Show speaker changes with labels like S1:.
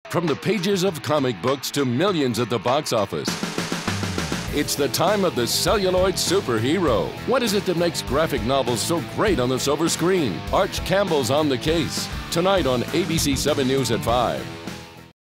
S1: From the pages of comic books to millions at the box office. It's the time of the celluloid superhero. What is it that makes graphic novels so great on the silver screen? Arch Campbell's on the case. Tonight on ABC 7 News at 5.